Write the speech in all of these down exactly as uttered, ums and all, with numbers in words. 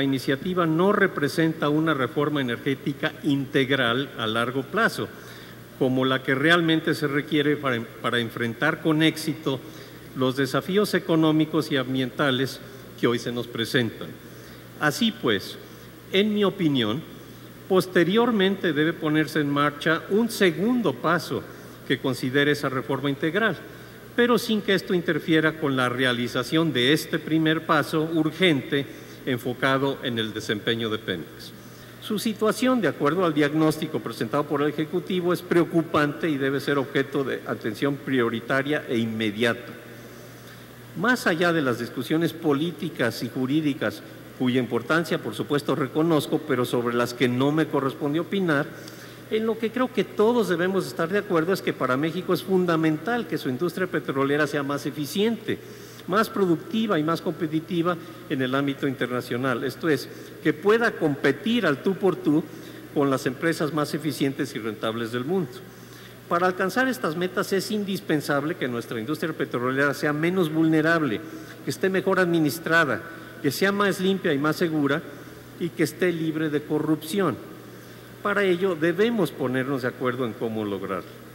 iniciativa no representa una reforma energética integral a largo plazo, como la que realmente se requiere para, para enfrentar con éxito los desafíos económicos y ambientales que hoy se nos presentan. Así pues, en mi opinión, posteriormente debe ponerse en marcha un segundo paso que considere esa reforma integral, pero sin que esto interfiera con la realización de este primer paso urgente enfocado en el desempeño de Pemex. Su situación, de acuerdo al diagnóstico presentado por el Ejecutivo, es preocupante y debe ser objeto de atención prioritaria e inmediata. Más allá de las discusiones políticas y jurídicas, cuya importancia, por supuesto, reconozco, pero sobre las que no me corresponde opinar, en lo que creo que todos debemos estar de acuerdo es que para México es fundamental que su industria petrolera sea más eficiente, más productiva y más competitiva en el ámbito internacional. Esto es, que pueda competir al tú por tú con las empresas más eficientes y rentables del mundo. Para alcanzar estas metas es indispensable que nuestra industria petrolera sea menos vulnerable, que esté mejor administrada, que sea más limpia y más segura y que esté libre de corrupción. Para ello debemos ponernos de acuerdo en cómo lograrlo.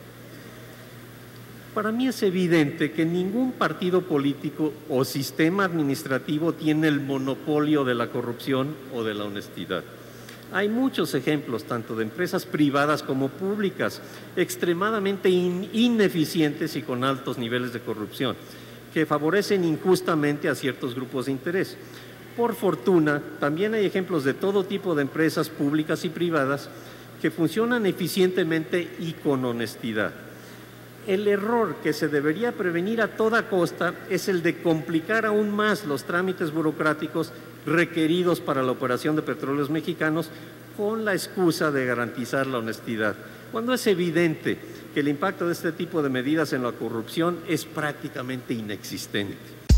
Para mí es evidente que ningún partido político o sistema administrativo tiene el monopolio de la corrupción o de la honestidad. Hay muchos ejemplos, tanto de empresas privadas como públicas, extremadamente in- ineficientes y con altos niveles de corrupción, que favorecen injustamente a ciertos grupos de interés. Por fortuna, también hay ejemplos de todo tipo de empresas públicas y privadas que funcionan eficientemente y con honestidad. El error que se debería prevenir a toda costa es el de complicar aún más los trámites burocráticos requeridos para la operación de Petróleos Mexicanos con la excusa de garantizar la honestidad, cuando es evidente que el impacto de este tipo de medidas en la corrupción es prácticamente inexistente.